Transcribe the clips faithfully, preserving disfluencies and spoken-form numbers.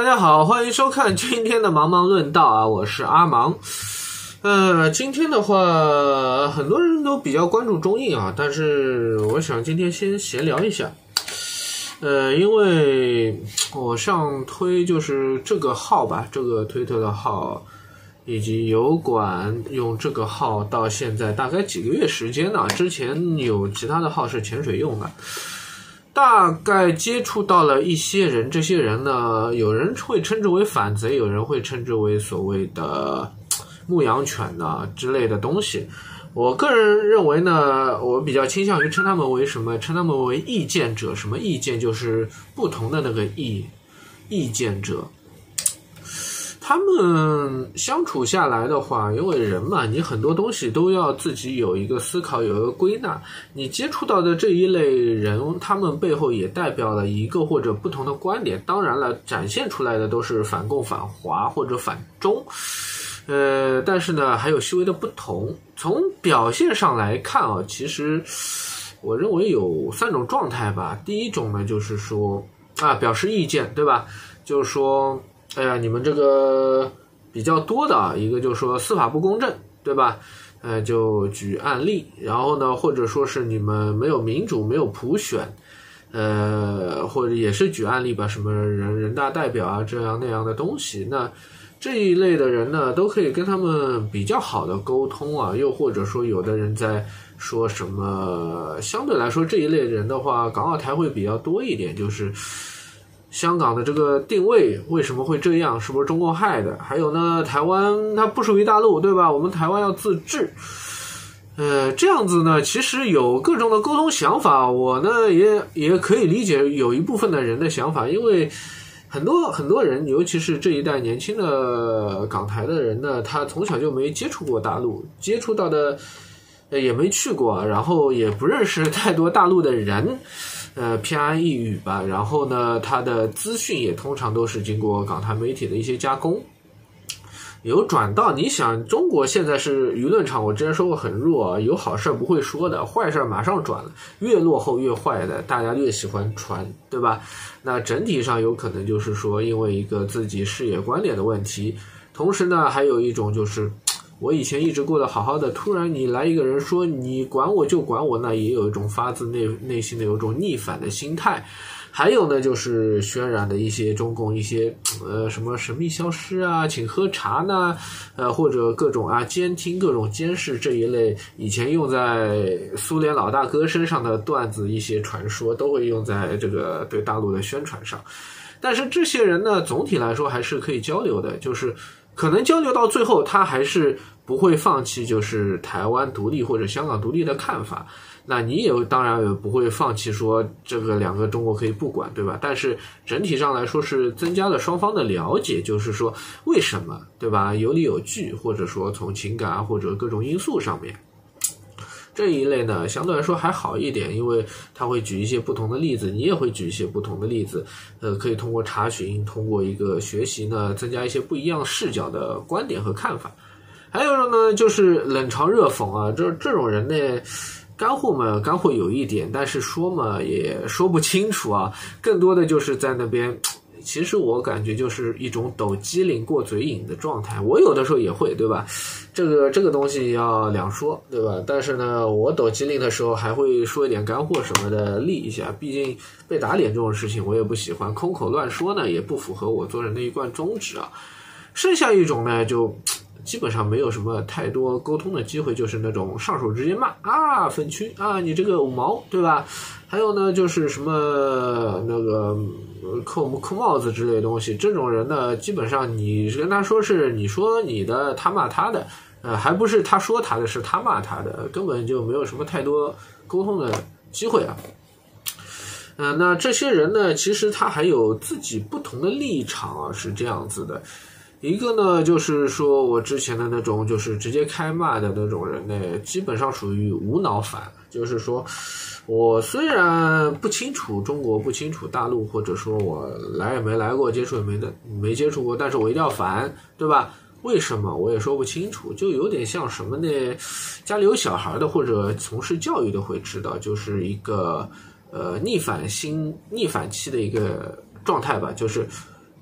家好，欢迎收看今天的茫茫论道啊，我是阿芒。呃，今天的话，很多人都比较关注中印啊，但是我想今天先闲聊一下。呃，因为我上推就是这个号吧，这个推特的号，以及油管用这个号到现在大概几个月时间呢，之前有其他的号是潜水用的。大概接触到了一些人，这些人呢，有人会称之为反贼，有人会称之为所谓的牧羊犬呢之类的东西。我个人认为呢，我比较倾向于称他们为什么？称他们为意见者。什么意见？就是不同的那个意，意见者。他们相处下来的话，因为人嘛，你很多东西都要自己有一个思考，有一个归纳。你接触到的这一类人，他们背后也代表了一个或者不同的观点。当然了，展现出来的都是反共、反华或者反中。呃，但是呢，还有细微的不同。从表现上来看啊，其实我认为有三种状态吧。第一种呢，就是说啊，表示意见，对吧？就是说。哎呀，你们这个比较多的啊，一个就是说司法不公正，对吧？呃，就举案例，然后呢，或者说是你们没有民主，没有普选，呃，或者也是举案例吧，什么人人大代表啊，这样那样的东西。那这一类的人呢，都可以跟他们比较好的沟通啊，又或者说有的人在说什么，相对来说这一类人的话，港澳台会比较多一点，就是。香港的这个定位为什么会这样？是不是中共害的？还有呢，台湾它不属于大陆，对吧？我们台湾要自治。呃，这样子呢，其实有各种的沟通想法，我呢也也可以理解有一部分的人的想法，因为很多很多人，尤其是这一代年轻的港台的人呢，他从小就没接触过大陆，接触到的也没去过，然后也不认识太多大陆的人。呃，偏安一隅吧，然后呢，他的资讯也通常都是经过港台媒体的一些加工，有转到。你想，中国现在是舆论场，我之前说过很弱，有好事不会说的，坏事马上转了，越落后越坏的，大家越喜欢传，对吧？那整体上有可能就是说，因为一个自己视野观点的问题，同时呢，还有一种就是。我以前一直过得好好的，突然你来一个人说你管我就管我，那也有一种发自内内心的有一种逆反的心态。还有呢，就是渲染的一些中共一些呃什么神秘消失啊，请喝茶呢，呃或者各种啊监听、各种监视这一类，以前用在苏联老大哥身上的段子，一些传说都会用在这个对大陆的宣传上。但是这些人呢，总体来说还是可以交流的，就是可能交流到最后，他还是不会放弃就是台湾独立或者香港独立的看法。那你也当然也不会放弃说这个两个中国可以不管，对吧？但是整体上来说是增加了双方的了解，就是说为什么，对吧？有理有据，或者说从情感啊或者各种因素上面。这一类呢，相对来说还好一点，因为他会举一些不同的例子，你也会举一些不同的例子，呃，可以通过查询，通过一个学习呢，增加一些不一样视角的观点和看法。还有呢，就是冷嘲热讽啊，这这种人呢，干货嘛，干货有一点，但是说嘛也说不清楚啊，更多的就是在那边。其实我感觉就是一种抖机灵过嘴瘾的状态，我有的时候也会，对吧？这个这个东西要两说，对吧？但是呢，我抖机灵的时候还会说一点干货什么的立一下，毕竟被打脸这种事情我也不喜欢，空口乱说呢也不符合我做人的一贯宗旨啊。剩下一种呢，就基本上没有什么太多沟通的机会，就是那种上手直接骂啊，分区啊，你这个五毛，对吧？还有呢，就是什么那个扣扣帽子之类的东西，这种人呢，基本上你跟他说是你说你的，他骂他的，呃，还不是他说他的，是他骂他的，根本就没有什么太多沟通的机会啊。呃，那这些人呢，其实他还有自己不同的立场啊，是这样子的。一个呢，就是说我之前的那种就是直接开骂的那种人呢，基本上属于无脑反，就是说我虽然不清楚中国，不清楚大陆，或者说我来也没来过，接触也没的没接触过，但是我一定要反，对吧？为什么我也说不清楚，就有点像什么呢？家里有小孩的或者从事教育的会知道，就是一个呃逆反心逆反期的一个状态吧，就是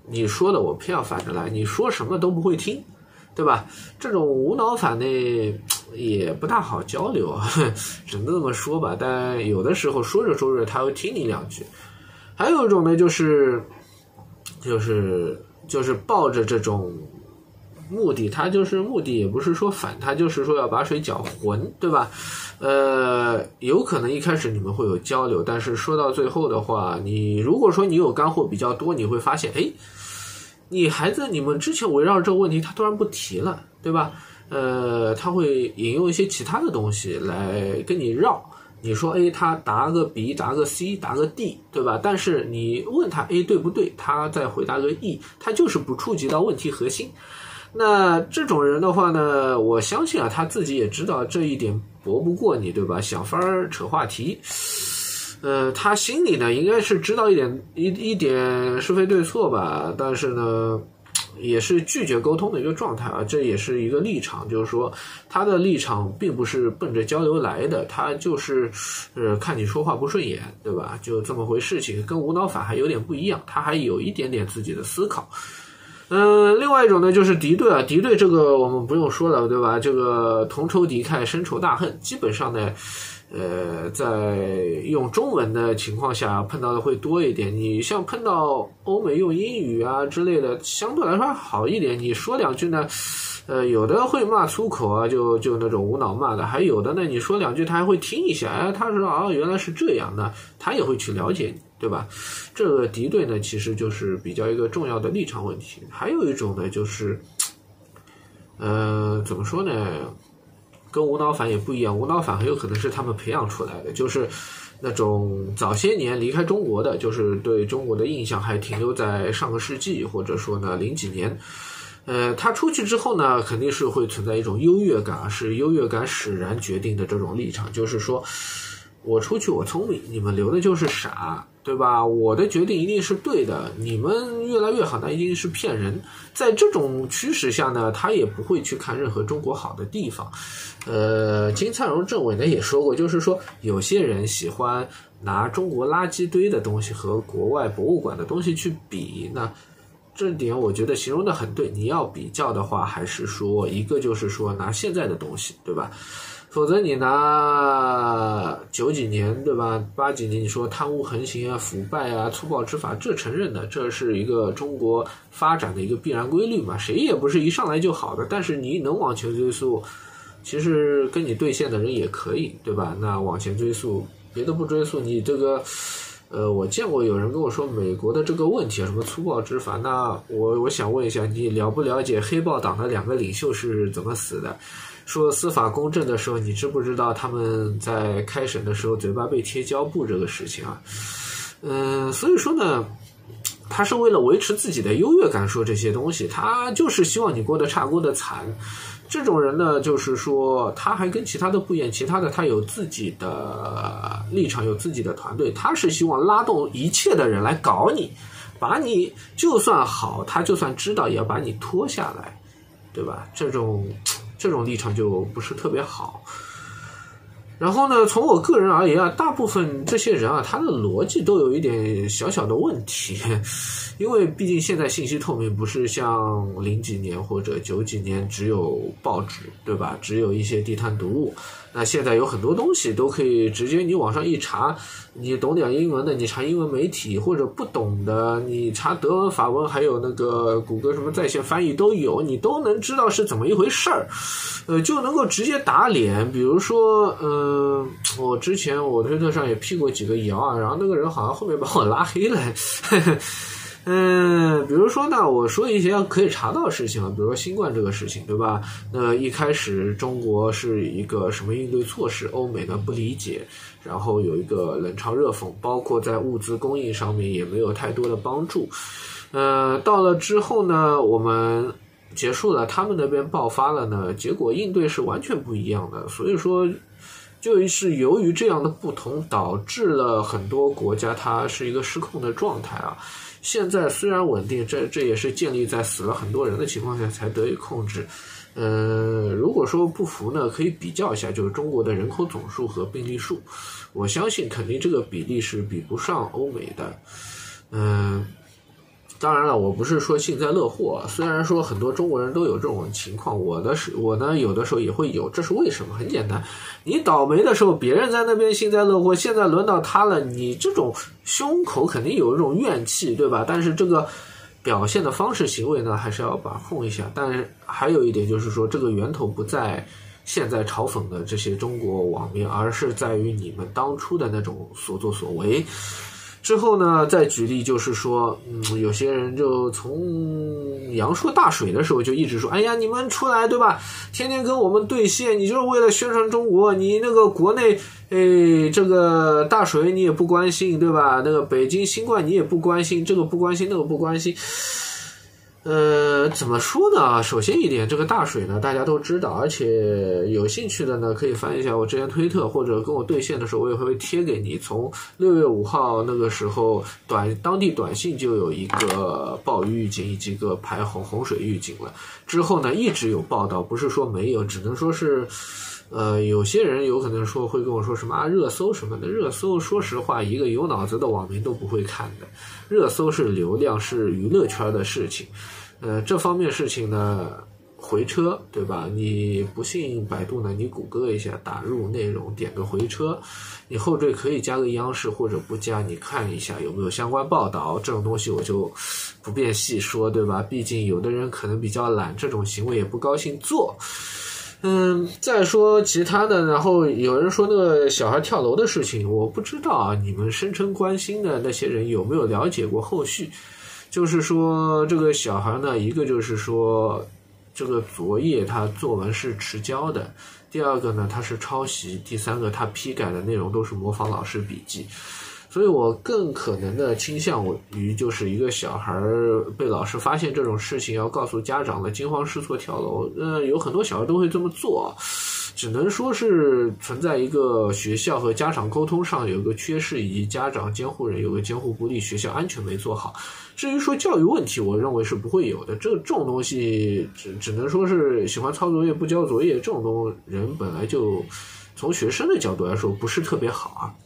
你说的我偏要反着来，你说什么都不会听，对吧？这种无脑反呢也不大好交流啊，只能这么说吧。但有的时候说着说着他会听你两句。还有一种呢，就是就是就是抱着这种目的，他就是目的也不是说反，他就是说要把水搅浑，对吧？呃，有可能一开始你们会有交流，但是说到最后的话，你如果说你有干货比较多，你会发现，哎，你孩子你们之前围绕这个问题，他突然不提了，对吧？呃，他会引用一些其他的东西来跟你绕。你说 A 他答个 B 答个 C 答个 D 对吧？但是你问他 A 对不对，他再回答个 E， 他就是不触及到问题核心。那这种人的话呢，我相信啊，他自己也知道这一点驳不过你，对吧？想法扯话题，呃，他心里呢应该是知道一点一一点是非对错吧，但是呢也是拒绝沟通的一个状态啊，这也是一个立场，就是说他的立场并不是奔着交流来的，他就是呃看你说话不顺眼，对吧？就这么回事情，跟无脑反还有点不一样，他还有一点点自己的思考。嗯、呃，另外一种呢就是敌对啊，敌对这个我们不用说了，对吧？这个同仇敌忾，深仇大恨，基本上呢呃，在用中文的情况下碰到的会多一点。你像碰到欧美用英语啊之类的，相对来说好一点。你说两句呢，呃，有的会骂粗口啊，就就那种无脑骂的；还有的呢，你说两句他还会听一下，哎，他说啊原来是这样的，他也会去了解你，对吧？这个敌对呢，其实就是比较一个重要的立场问题。还有一种呢，就是，呃，怎么说呢？跟无脑反也不一样，无脑反很有可能是他们培养出来的，就是那种早些年离开中国的，就是对中国的印象还停留在上个世纪，或者说呢零几年。呃，他出去之后呢，肯定是会存在一种优越感，是优越感使然决定的这种立场，就是说我出去我聪明，你们留的就是傻，对吧？我的决定一定是对的，你们越来越好，那一定是骗人。在这种驱使下呢，他也不会去看任何中国好的地方。呃，金灿荣政委呢也说过，就是说有些人喜欢拿中国垃圾堆的东西和国外博物馆的东西去比，那这点我觉得形容的很对。你要比较的话，还是说一个就是说拿现在的东西，对吧？否则你拿九几年对吧，八几年你说贪污横行啊、腐败啊、粗暴执法，这承认的，这是一个中国发展的一个必然规律嘛，谁也不是一上来就好的。但是你能往前追溯，其实跟你对线的人也可以，对吧？那往前追溯，别的不追溯，你这个呃，我见过有人跟我说美国的这个问题啊，什么粗暴执法，那我我想问一下，你了不了解黑豹党的两个领袖是怎么死的？说司法公正的时候，你知不知道他们在开审的时候嘴巴被贴胶布这个事情啊？嗯，所以说呢，他是为了维持自己的优越感说这些东西，他就是希望你过得差过得惨。这种人呢，就是说他还跟其他的不一样，其他的他有自己的立场，有自己的团队，他是希望拉动一切的人来搞你，把你就算好，他就算知道也要把你拖下来，对吧？这种这种立场就不是特别好。然后呢，从我个人而言啊，大部分这些人啊，他的逻辑都有一点小小的问题，因为毕竟现在信息透明，不是像零几年或者九几年只有报纸，对吧？只有一些地摊读物。那现在有很多东西都可以直接你网上一查，你懂点英文的，你查英文媒体，或者不懂的，你查德文、法文，还有那个谷歌什么在线翻译都有，你都能知道是怎么一回事儿，呃，就能够直接打脸。比如说，嗯、呃，我之前我推特上也批过几个谣啊，然后那个人好像后面把我拉黑了。呵呵嗯，比如说呢，我说一些可以查到的事情啊，比如说新冠这个事情，对吧？那一开始中国是一个什么应对措施，欧美呢不理解，然后有一个冷嘲热讽，包括在物资供应上面也没有太多的帮助。呃，到了之后呢，我们结束了，他们那边爆发了呢，结果应对是完全不一样的。所以说，就是由于这样的不同，导致了很多国家它是一个失控的状态啊。现在虽然稳定，这这也是建立在死了很多人的情况下才得以控制。呃，如果说不服呢，可以比较一下，就是中国的人口总数和病例数，我相信肯定这个比例是比不上欧美的。嗯、呃， 当然了，我不是说幸灾乐祸，虽然说很多中国人都有这种情况，我的是我呢有的时候也会有，这是为什么？很简单，你倒霉的时候别人在那边幸灾乐祸，现在轮到他了，你这种胸口肯定有一种怨气，对吧？但是这个表现的方式行为呢，还是要把控一下。但是还有一点就是说，这个源头不在现在嘲讽的这些中国网民，而是在于你们当初的那种所作所为。之后呢，再举例就是说，嗯，有些人就从阳朔大水的时候就一直说，哎呀，你们出来对吧？天天跟我们对线，你就是为了宣传中国，你那个国内，哎，这个大水你也不关心对吧？那个北京新冠你也不关心，这个不关心，那个不关心。呃，怎么说呢？首先一点，这个大水呢，大家都知道，而且有兴趣的呢，可以翻一下我之前推特，或者跟我对线的时候，我也会贴给你。从六月五号那个时候，短当地短信就有一个暴雨预警以及一个排洪洪水预警了。之后呢，一直有报道，不是说没有，只能说是。呃，有些人有可能说会跟我说什么啊，热搜什么的，热搜说实话，一个有脑子的网民都不会看的。热搜是流量，是娱乐圈的事情。呃，这方面事情呢，回车对吧？你不信百度呢，你谷歌一下，打入内容，点个回车，你后缀可以加个央视或者不加，你看一下有没有相关报道。这种东西我就不便细说，对吧？毕竟有的人可能比较懒，这种行为也不高兴做。嗯，再说其他的，然后有人说那个小孩跳楼的事情，我不知道啊，你们声称关心的那些人有没有了解过后续？就是说这个小孩呢，一个就是说这个作业他作文是迟交的，第二个呢他是抄袭，第三个他批改的内容都是模仿老师笔记。所以我更可能的倾向于就是一个小孩被老师发现这种事情要告诉家长了，惊慌失措跳楼。呃，有很多小孩都会这么做，只能说是存在一个学校和家长沟通上有个缺失，以及家长监护人有个监护不力，学校安全没做好。至于说教育问题，我认为是不会有的。这这种东西只只能说是喜欢抄作业不交作业，这种东人本来就从学生的角度来说不是特别好啊。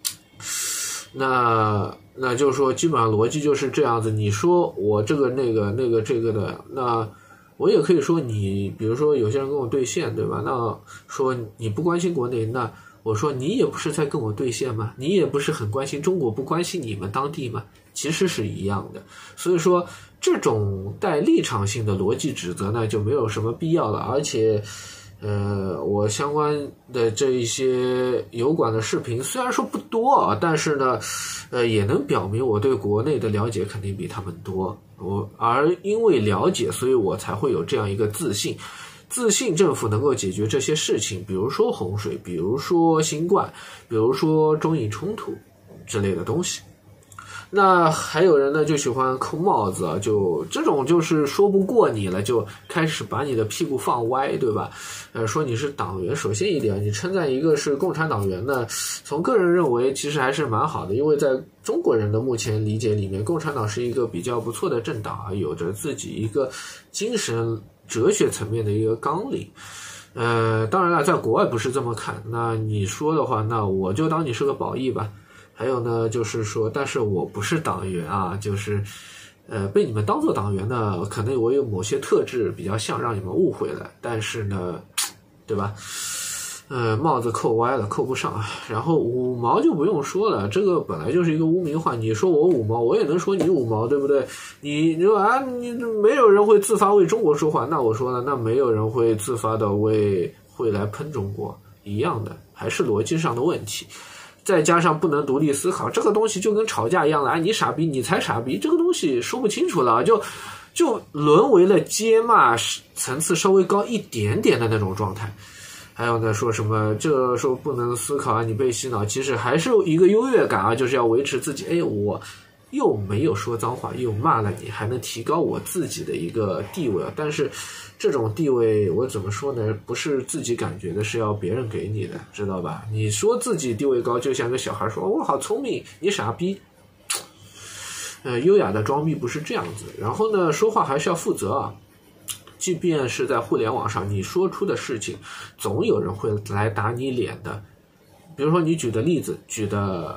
那那就是说基本上逻辑就是这样子，你说我这个那个那个这个的，那我也可以说你，比如说有些人跟我对线对吧，那说你不关心国内，那我说你也不是在跟我对线吗？你也不是很关心中国，不关心你们当地吗？其实是一样的。所以说这种带立场性的逻辑指责呢就没有什么必要了。而且呃，我相关的这一些油管的视频虽然说不多啊，但是呢，呃，也能表明我对国内的了解肯定比他们多。我而因为了解，所以我才会有这样一个自信，自信政府能够解决这些事情，比如说洪水，比如说新冠，比如说中印冲突之类的东西。那还有人呢就喜欢扣帽子啊，就这种就是说不过你了，就开始把你的屁股放歪，对吧？呃，说你是党员，首先一点，你称赞一个是共产党员呢，从个人认为其实还是蛮好的，因为在中国人的目前理解里面，共产党是一个比较不错的政党啊，有着自己一个精神哲学层面的一个纲领。呃，当然了，在国外不是这么看，那你说的话，那我就当你是个保义吧。还有呢，就是说，但是我不是党员啊，就是，呃，被你们当做党员呢，可能我有某些特质比较像，让你们误会了，但是呢，对吧？呃，帽子扣歪了，扣不上。然后五毛就不用说了，这个本来就是一个污名化，你说我五毛，我也能说你五毛，对不对？你说啊，你没有人会自发为中国说话，那我说了，那没有人会自发的为会来喷中国，一样的，还是逻辑上的问题。再加上不能独立思考，这个东西就跟吵架一样的，哎，你傻逼，你才傻逼，这个东西说不清楚了，就就沦为了接骂层次稍微高一点点的那种状态。还有呢，说什么这时候不能思考啊，你被洗脑，其实还是一个优越感啊，就是要维持自己，哎，我又没有说脏话，又骂了你，还能提高我自己的一个地位啊。但是这种地位我怎么说呢，不是自己感觉的，是要别人给你的，知道吧？你说自己地位高，就像个小孩说我好聪明，你傻逼。呃，优雅的装逼不是这样子。然后呢，说话还是要负责啊。即便是在互联网上，你说出的事情总有人会来打你脸的。比如说你举的例子举的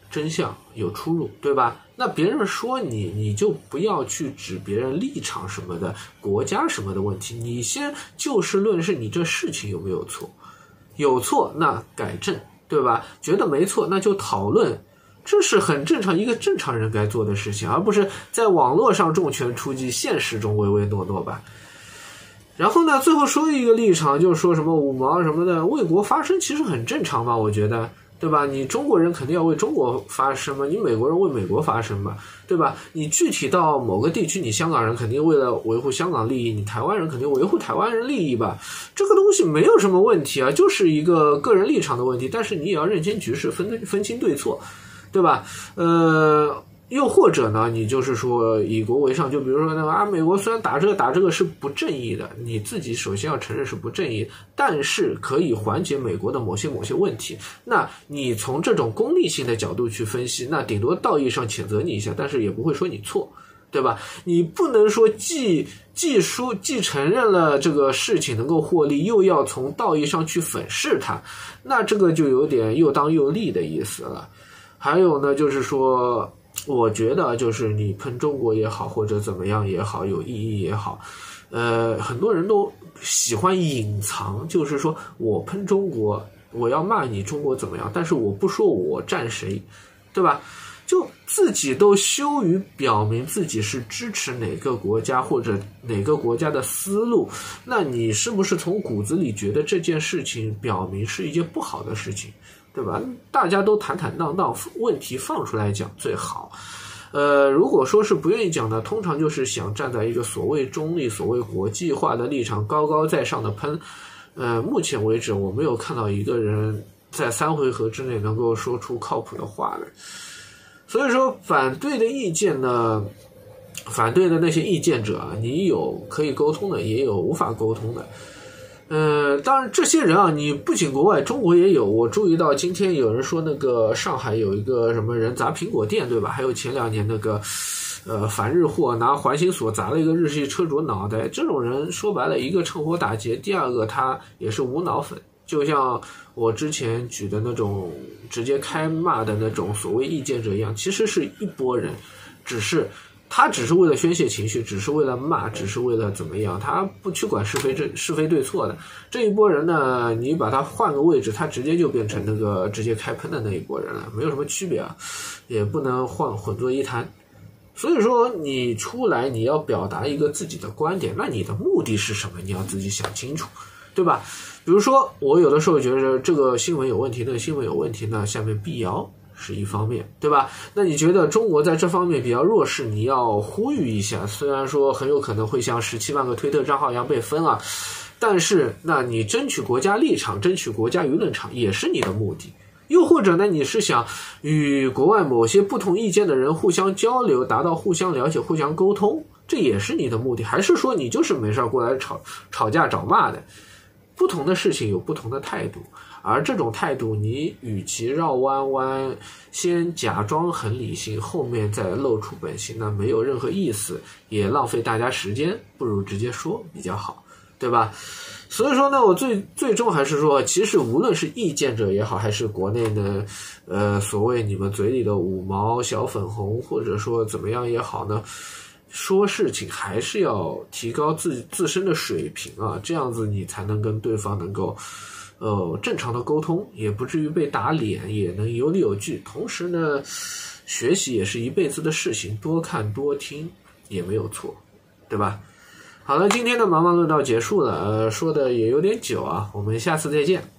真相有出入，对吧？那别人说你，你就不要去指别人立场什么的，国家什么的问题，你先就事论事，你这事情有没有错？有错那改正，对吧？觉得没错那就讨论，这是很正常，一个正常人该做的事情，而不是在网络上重拳出击，现实中唯唯诺诺吧。然后呢，最后说一个立场，就是说什么五毛什么的为国发声，其实很正常嘛，我觉得，对吧？你中国人肯定要为中国发声嘛，你美国人为美国发声嘛，对吧？你具体到某个地区，你香港人肯定为了维护香港利益，你台湾人肯定维护台湾人利益吧，这个东西没有什么问题啊，就是一个个人立场的问题，但是你也要认清局势，分分清对错，对吧？呃。又或者呢，你就是说以国为上，就比如说那个啊，美国虽然打这个打这个是不正义的，你自己首先要承认是不正义，但是可以缓解美国的某些某些问题。那你从这种功利性的角度去分析，那顶多道义上谴责你一下，但是也不会说你错，对吧？你不能说既既说既承认了这个事情能够获利，又要从道义上去粉饰它，那这个就有点又当又立的意思了。还有呢，就是说。我觉得就是你喷中国也好，或者怎么样也好，有意义也好，呃，很多人都喜欢隐藏，就是说我喷中国，我要骂你中国怎么样，但是我不说我站谁，对吧？就自己都羞于表明自己是支持哪个国家或者哪个国家的思路，那你是不是从骨子里觉得这件事情表明是一件不好的事情？对吧？大家都坦坦荡荡，问题放出来讲最好。呃，如果说是不愿意讲的，通常就是想站在一个所谓中立、所谓国际化的立场，高高在上的喷。呃，目前为止我没有看到一个人在三回合之内能够说出靠谱的话来。所以说，反对的意见呢，反对的那些意见者啊，你有可以沟通的，也有无法沟通的。呃，当然这些人啊，你不仅国外，中国也有。我注意到今天有人说那个上海有一个什么人砸苹果店，对吧？还有前两年那个呃反日货拿环形锁砸了一个日系车主脑袋，这种人说白了，一个趁火打劫，第二个他也是无脑粉。就像我之前举的那种直接开骂的那种所谓意见者一样，其实是一拨人，只是他只是为了宣泄情绪，只是为了骂，只是为了怎么样，他不去管是非这是非对错的。这一波人呢，你把他换个位置，他直接就变成那个直接开喷的那一波人了，没有什么区别啊，也不能换混作一谈。所以说你出来你要表达一个自己的观点，那你的目的是什么？你要自己想清楚，对吧？比如说我有的时候觉得这个新闻有问题，那个新闻有问题，那下面辟谣是一方面，对吧？那你觉得中国在这方面比较弱势，你要呼吁一下，虽然说很有可能会像十七万个推特账号一样被分啊，但是那你争取国家立场，争取国家舆论场也是你的目的。又或者呢，你是想与国外某些不同意见的人互相交流，达到互相了解、互相沟通，这也是你的目的。还是说你就是没事过来吵吵架找骂的？不同的事情有不同的态度，而这种态度你与其绕弯弯，先假装很理性，后面再露出本性，那没有任何意思，也浪费大家时间，不如直接说比较好，对吧？所以说呢，我最最终还是说，其实无论是意见者也好，还是国内的呃所谓你们嘴里的五毛小粉红，或者说怎么样也好呢，说事情还是要提高自自身的水平啊，这样子你才能跟对方能够呃正常的沟通，也不至于被打脸，也能有理有据。同时呢，学习也是一辈子的事情，多看多听也没有错，对吧？好了，今天的茫茫论道结束了，呃，说的也有点久啊，我们下次再见。